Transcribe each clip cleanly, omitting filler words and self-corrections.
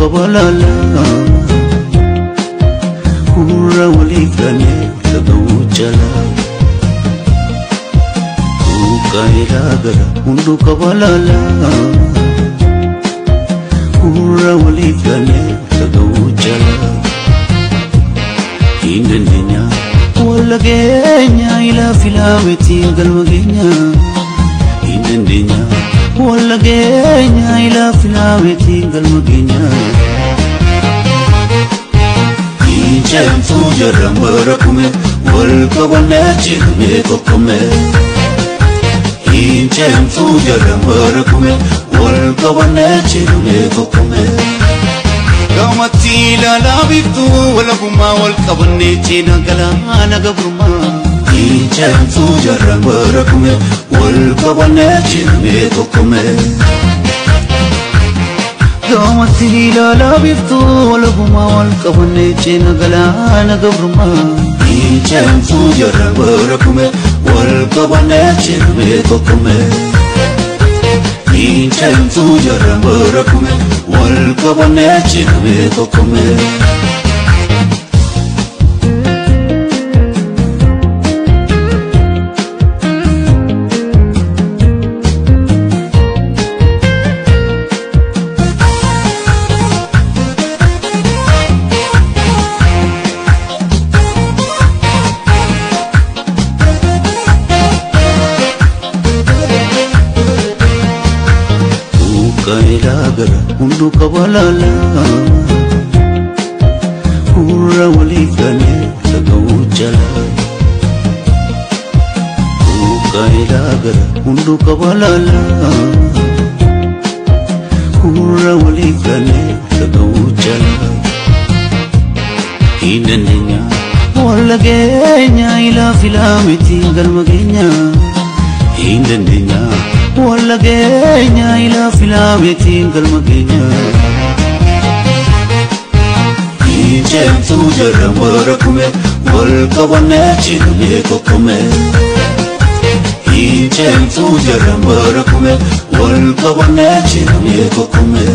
kabalala Hura walikane tagawujala Ukailagara Mundu kabalala Hura walikane tagawujala Indendenya Walagenya ila filameti galwagenya Indendenya Walagenya ila filameti galwagenya Injem tujaram barakume Walkawanati me kokume Injem tujaram barakume Walkawanati me kokume Gamati la labibtu wala buma wal kabne chena gala nagabruma Injem tujaram barakume wal kabne chena kokume Gamati la labibtu wala buma wal kabne chena gala nagabruma Injem tujaram barakume wal kabne chena kokume Injem tujaram barakume wal kabne chena kokume Kailagara Mundu kabalala Hura walikane tagawujala Kailagara Mundu kabalala Hura walikane tagawujala Indendenya Walagenya ila filameti galwagenya Indendenya Walagenya ila filameti galwagenya Injem tujaram barakume wal kawanati me kokume Injem tujaram barakume wal kawanati me kokume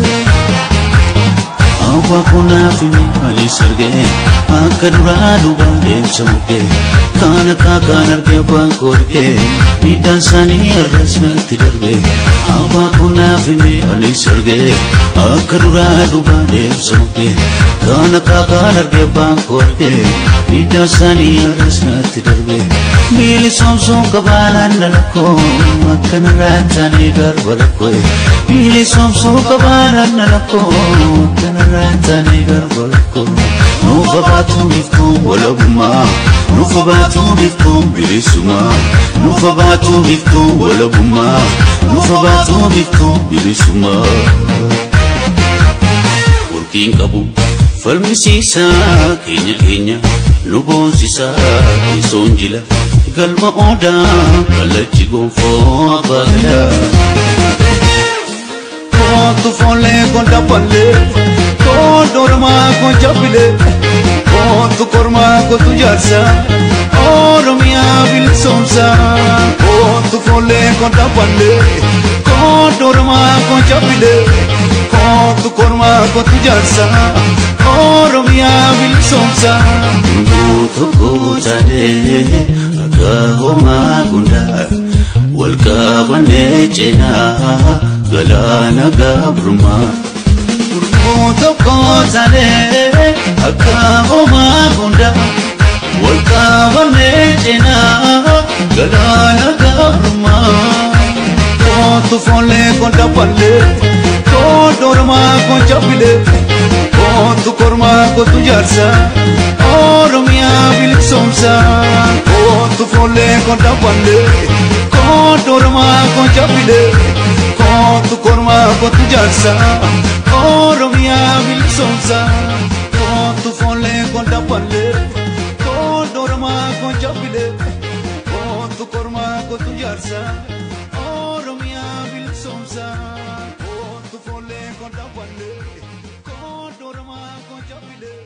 Awa kuna fimi ali sarge akaduradu bande samuke Kana kakanar ke bangkorke Nidan sani arasna tidarbe Awa kuna fimi ali sarge akaduradu bande samuke Kana kakanar ke bangkorke Nidan sani arasna tidarbe Mili somsom kabalan nalako Makan ratani garbalako Mili somsom kabalan nalako Makan ratani garbalako Nufa batu bifkum wala buma Nufa batu bifkum bilisuma Nufa batu bifkum wala buma Nufa batu bifkum bilisuma Working kabu falmi sisa kenya kenya Lubon sisa isonjila Galma oda kalachi gonfo abagala Kontu fole konta palle Kondorma konchapile Kontu korma kontu jarsa Oromia vil somsa Kontu fole konta palle Kondorma konchapile Kontu korma kontu jarsa Oromia vil somsa Mutu kutade Agahoma gunda Walkabane chena Galana gabruma Mutu kutade Agahoma gunda Walkabane chena Galana gabruma Kontu fole konta palle Kondorma konchapile Kontu korma kontu jarsa Oromia vil somsa Kontu fole konta palle Kondorma konchapile Kontu korma kontu jarsa Oromia vil somsa Kontu fole konta palle Kondorma konchapile Kontu korma kontu jarsa Oromia vil somsa Kontu fole konta palle Kondorma konchapile